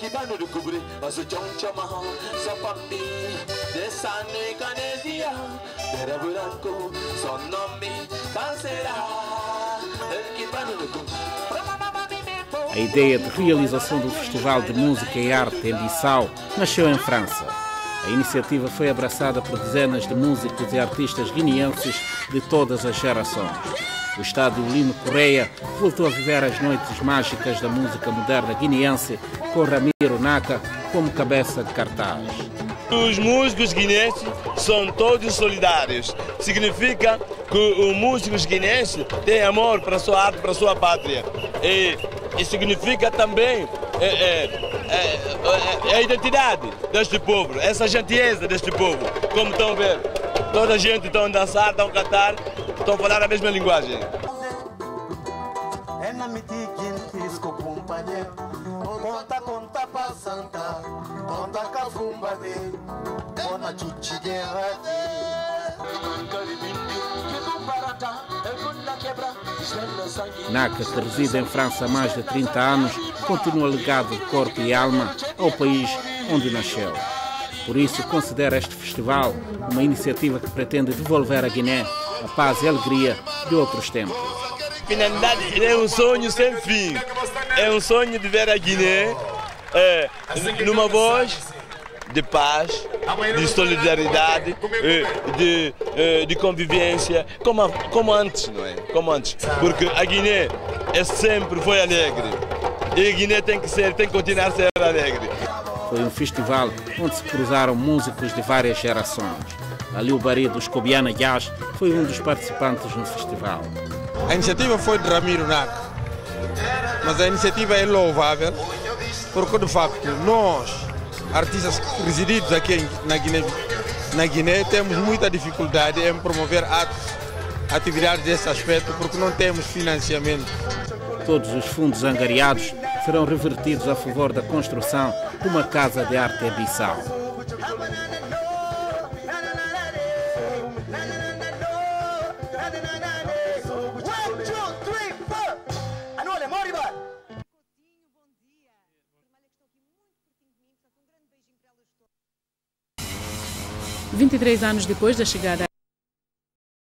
baru descobrir Masuk cong-cong seperti desa Indonesia. Dari bulanku sonomi cansera. A ideia de realização do Festival de Música e Arte em Bissau nasceu em França. A iniciativa foi abraçada por dezenas de músicos e artistas guineenses de todas as gerações. O estádio Lino Correia voltou a viver as noites mágicas da música moderna guineense, com Ramiro Naka como cabeça de cartaz. Os músicos guineenses são todos solidários. Significa que os músicos guineenses têm amor para a sua arte, para a sua pátria. E significa também a identidade deste povo, essa gentileza deste povo. Como estão a ver, toda a gente está a dançar, estão a cantar, estão a falar a mesma linguagem. Naka, que reside em França há mais de 30 anos, continua ligado de corpo e alma ao país onde nasceu. Por isso, considera este festival uma iniciativa que pretende devolver à Guiné a paz e a alegria de outros tempos. Finalidade é um sonho sem fim. É um sonho de ver a Guiné numa voz de paz, de solidariedade, de convivência, como antes, não é? Como antes. Porque a Guiné sempre foi alegre. E a Guiné tem que continuar a ser alegre. Foi um festival onde se cruzaram músicos de várias gerações. Aliu Bari dos Cobiana Jazz foi um dos participantes no festival. A iniciativa foi de Ramiro Naka, mas a iniciativa é louvável, porque de facto nós, artistas resididos aqui na Guiné, temos muita dificuldade em promover atividades desse aspecto, porque não temos financiamento. Todos os fundos angariados serão revertidos a favor da construção de uma casa de arte em Bissau. "23 anos depois da chegada